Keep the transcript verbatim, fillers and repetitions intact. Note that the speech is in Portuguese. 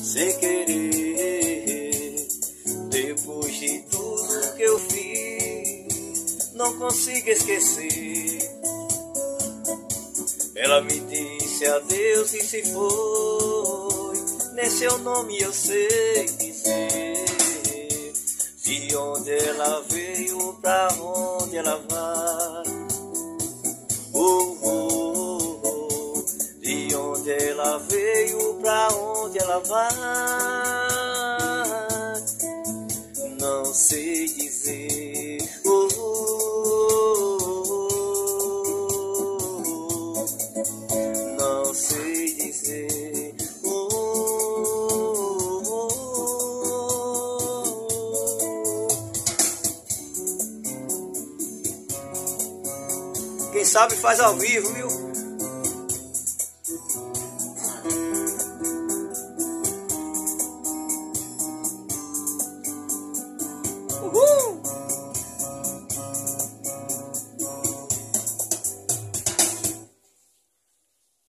sem querer. Depois de tudo que eu fiz, não consigo esquecer. Ela me disse adeus e se foi, nem seu nome eu sei dizer. De onde ela veio, pra onde ela vai. Oh, oh, oh. De onde ela veio, pra onde ela vai. Não sei dizer. Oh, oh, oh, oh. Não sei dizer. Oh, oh, oh. Quem sabe faz ao vivo, viu?